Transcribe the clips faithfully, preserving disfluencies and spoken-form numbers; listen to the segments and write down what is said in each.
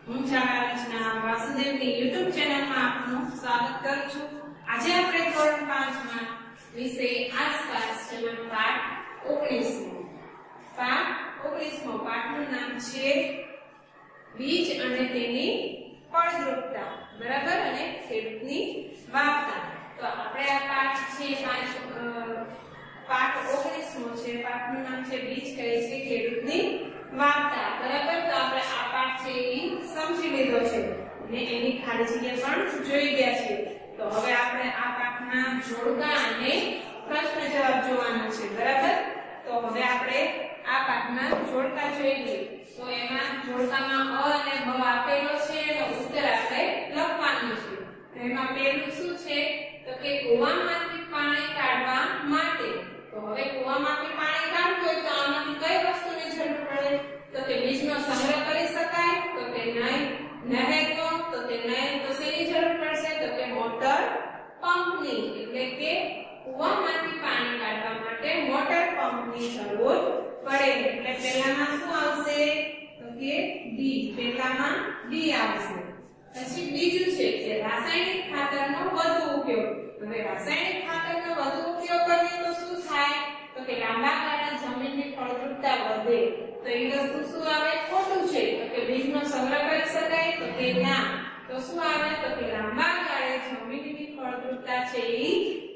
હું રચના વાસુદેવની YouTube ચેનલમાં આપનું સ્વાગત કરું છું। આજે આપણે ધોરણ પાંચ માં વિષય આસપાસ જેમાં પાઠ ઓગણીસ મો પાઠ ઓગણીસ મો પાઠનું નામ છે બીજ અને તેની ફળદ્રુપતા બરાબર અને ખેડૂતની વાર્તા। તો આપણે આ પાઠ છે પાંચ પાઠ ઓગણીસ મો છે પાઠનું નામ છે બીજ કહે છે ખેડૂતની વાર્તા બરાબર। તો આપણે આ પાઠ છે એ સમજી લીધો છે અને એની ખાલી જગ્યા પણ જોઈ ગયા છે। તો હવે આપણે આ પાઠના જોડકા અને પ્રશ્ન જવાબ જોવાના છે બરાબર। તો હવે આપણે આ પાઠના જોડકા જોઈએ। તો એમાં જોડકામાં અ અને બ આપેલો છે અને ઉત્તર આપણે લખવાનું છે। તો એમાં પહેલું શું છે તો કે કૂવામાંથી પાણી કાઢવા માટે। તો હવે કૂવામાંથી પાણી કાઢવું હોય તો આમાંથી કઈ વસ્તુની જરૂર પડે તો કે બીજનો સંગ્રહ કરી શકાય તો કે નહીં નહેરનો તો કે નહીં તો શેની જરૂર પડશે તો કે મોટર પંપની એટલે કે કૂવામાંથી પાણી કાઢવા માટે મોટર પંપની જરૂર પડે। એટલે પહેલામાં શું આવશે તો કે ડી પહેલામાં ડી આવશે। પછી બીજું છે કે રાસાયણિક ખાતરનો વધુ ઉપયોગ। હવે રાસાયણિક ખાતરનો વધુ ઉપયોગ કરીએ તો શું થાય તો કે લાંબા ગાળે જમીનની ફળદ્રુપતા વધે। તો એ વસ્તુ શું આવે ખોટું છે તો કે બીજનો સંગ્રહ કરી શકાય તો કે ના તો શું આવે તો કે લાંબા ગાળે જમીનની ફળદ્રુપતા છે એ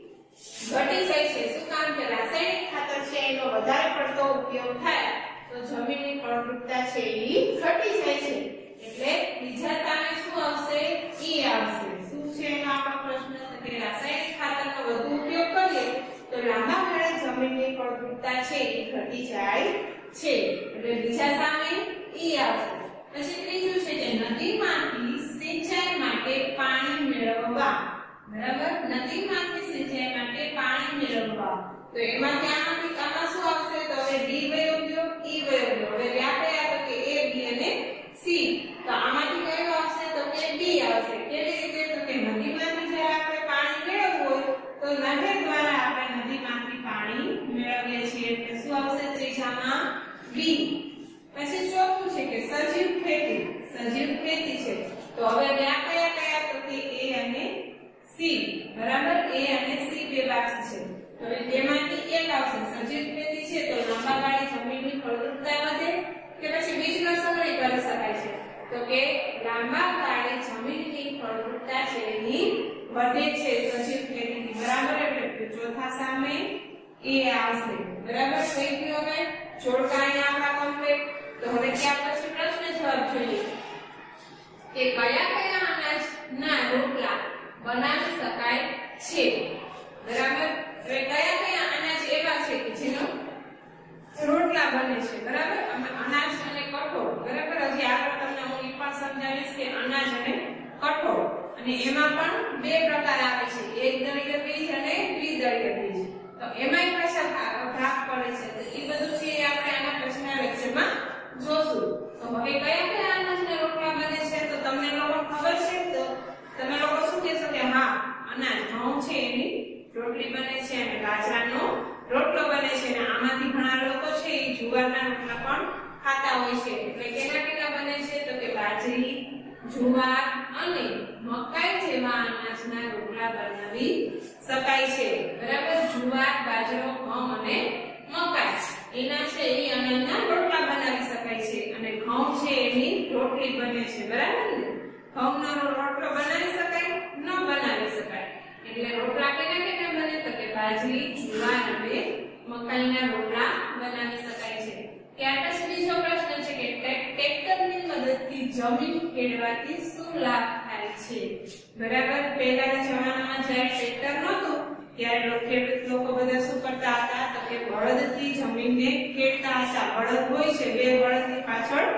ઘટી જાય છે। શું કામ કે રાસાયણિક ખાતર છે એનો વધારે પડતો ઉપયોગ થાય તો જમીનની ફળદ્રુપતા છે એ ઘટી જાય છે। એટલે બીજા સામે શું આવશે ઈ આવશે। શું છે એનો આપણો પ્રશ્ન તો કે રાસાયણિક ખાતરનો વધુ ઉપયોગ કરીએ તો લાંબા ગાળે જમીનની ફળદ્રુપતા છે એ ઘટી જાય છે। એટલે બીજા સામે ઈ આવશે। પછી ત્રીજું છે કે નદીમાંથી સિંચાઈ માટે પાણી મેળવવા બરાબર નદીમાંથી સિંચાઈ માટે પાણી મેળવવા। તો એમાં ત્યાંથી આમાં શું આવશે તો હવે ડી વયો ગયો ઈ વયો ગયો। હવે વ્યાખ્યા તો કે એ બી અને સી તો આમાંથી કયો આવશે તો કે બી આવશે। કેવી રીતે તો કે નદીમાંથી જ્યારે આપણે પાણી મેળવવું હોય તો નહેર દ્વારા આપણે નદીમાંથી પાણી મેળવીએ છીએ એટલે શું આવશે ત્રીજામાં બી। પછી ચોથું છે કે સજીવ ખેતી સજીવ ખેતી છે તો હવે ત્યાં કયા કયા તો કે એ અને સી બરાબર એ અને સી બે બાકી છે। તો તેમાંથી એક આવશે સજીવ ખેતી છે તો લાંબા ગાળે જમીનની ફળદ્રુપતા વધે કે પછી બીજનો સંગ્રહ કરી શકાય છે તો કે લાંબા ગાળે જમીનની ફળદ્રુપતા છે એની વધે છે સજીવ ખેતીની બરાબર। એટલે ચોથા સામે એ આવશે બરાબર। થઈ ગયું હવે જોડકા અહીંયા આપણા કમ્પ્લીટ। તો હવે ત્યાર પછી પ્રશ્ન જવાબ જોઈએ કે કયા કયા અનાજના રોટલા બનાવી શકાય છે બરાબર। હવે કયા કયા અનાજ એવા છે કે જેનો રોટલા બને છે બરાબર। અનાજ અને કઠોળ બરાબર। હજી આગળ તમને હું એ પણ સમજાવીશ કે અનાજ અને કઠોળ અને એમાં પણ બે પ્રકાર આવે છે એકદળીય બીજ અને દ્વિદળીય બીજ। તો એમાંય પાછા ભાગ પડે છે તો એ બધું છે આપણે આના પછીના લેક્ચરમાં જોશું। તો હવે કયા કયા અનાજના રોટલા બને છે તો તમને લોકો ખબર છે તો તમે લોકો શું કહેશો કે હા અનાજ ઘઉં છે એની રોટલી બને છે અને બાજરાનો રોટલો બને છે અને આમાંથી ઘણા લોકો છે એ જુવારના રોટલા પણ ખાતા હોય છે। એટલે કેના કેના બને છે તો કે બાજરી જુવાર અને મકાઈ જેવા અનાજના રોટલા બનાવી શકાય છે બરાબર। જુવાર બાજરો ઘઉં અને મકાઈ એના છે એ અનાજના રોટલા બનાવી શકાય છે અને ઘઉં છે એની રોટલી બને છે બરાબર ને। ઘઉંનો રોટલો બનાવી શકાય ન બનાવી શકાય એટલે રોટલા કેના કેના બને તો કે બાજરી જુવાર અને મકાઈના રોટલા બનાવી શકાય છે। ત્યાર પછી બીજો પ્રશ્ન છે કે ટ્રેક્ટરની મદદથી જમીન ખેડવાથી શું લાભ થાય છે બરાબર। પહેલાના જમાનામાં જ્યારે ટ્રેક્ટર નહોતું ત્યારે ખેડૂત લોકો બધા શું કરતા હતા તો કે બળદથી જમીનને ખેડતા હતા। બળદ હોય છે બે બળદની પાછળ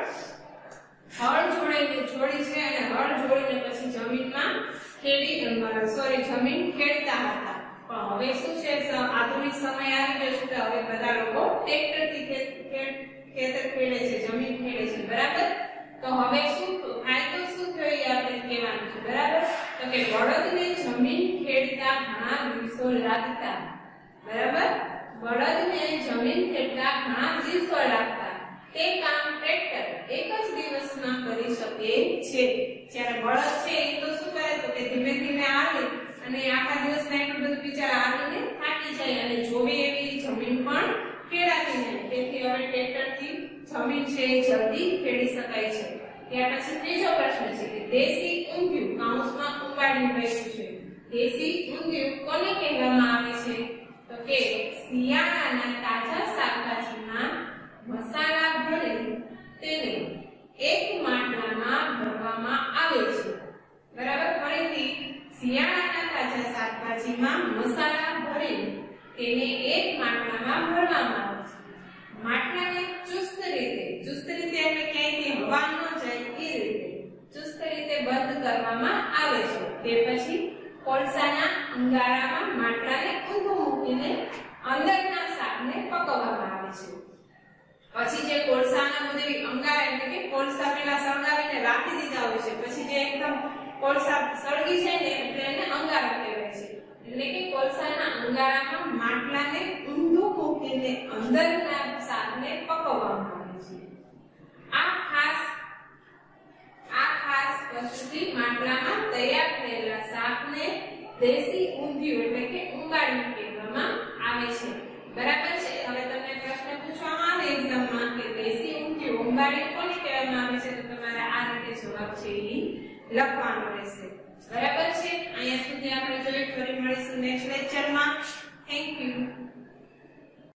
હળ જોડીને જોડી છે અને હળ જોડીને પછી જમીનમાં ખેડી સોરી જમીન ખેડતા હતા। પણ હવે શું છે આધુનિક સમય આવી ગયો છે તો હવે બધા લોકો ટ્રેક્ટરથી ખેતર ખેડે છે જમીન ખેડે છે બરાબર। તો હવે શું ફાયદો શું થયો એ આપણે કહેવાનું છે બરાબર। તો કે બળદને જમીન ખેડતા ઘણા દિવસો લાગતા બરાબર। બળદને જમીન ખેડતા ઘણા દિવસો લાગતા તે કામ ટ્રેક્ટર એક જ દિવસમાં કૌંસમાં કરી શકીએ છે. જ્યારે બળદ છે એ તો શું કરે તો કે ધીમે ધીમે હાલે અને આખા દિવસમાં એટલું બધું બિચારા હાલીને થાકી જાય અને જોવે એવી જમીન પણ ખેડાતી નહીં. તેથી હવે ટ્રેક્ટરથી જમીન છે એ જલ્દી ખેડી શકાય છે. ત્યાર પછી ત્રીજો પ્રશ્ન છે કે દેશી ઊંધિયું કૌંસમાં ઉંબાડીને લખ્યું છે. દેશી ઊંધિયું કોને કહેવામાં આવે છે તો કે શિયાળાના તાજા શાકભાજીમાં મસાલા ભરી તેને એક માટલામાં ભરવામાં આવે છે. બરાબર. ફરીથી શિયાળાના તાજા શાકભાજીમાં મસાલા ભરી તેને એક માટલામાં ભરવામાં આવે છે. માટલાને ચુસ્ત રીતે ચુસ્ત રીતે એટલે ક્યાંયથી હવા ન જાય એ રીતે ચુસ્ત રીતે બંધ કરવામાં આવે છે. તે પછી કોલસાના અંગારામાં માટલાને ઊંધું મૂકીને અંદરના શાકને પકવવામાં આવે છે. પછી જે કોલસાના બધી અંગારા એટલે કે કોલસા પેલા સળગાવીને રાખી દીધા હોય છે, પછી જે એકદમ કોલસા સળગી જાય ને એટલે એને અંગારા કહેવાય છે. એટલે કે કોલસાના અંગારામાં માટલાને ઊંધું મૂકીને અંદરના શાકને પકવવામાં આવે છે. આ ખાસ આ ખાસ પદ્ધતિ માટલામાં તૈયાર થયેલા શાકને દેશી ઊંધિયું એટલે કે ઉંબાડિયું કહેવામાં આવે છે. બરાબર છે. હવે તમને પ્રશ્ન પૂછવામાં આવે એક્ઝામમાં કે દેશી ઊંધિયું ઉંબાડિયું કોને કહેવામાં આવે છે તો તમારે આ રીતે જવાબ છે એ લખવાનો રહેશે. બરાબર છે. અહીંયા સુધી આપણે જોઈએ. ફરી મળીશું નેક્સ્ટ લેક્ચરમાં. Thank you.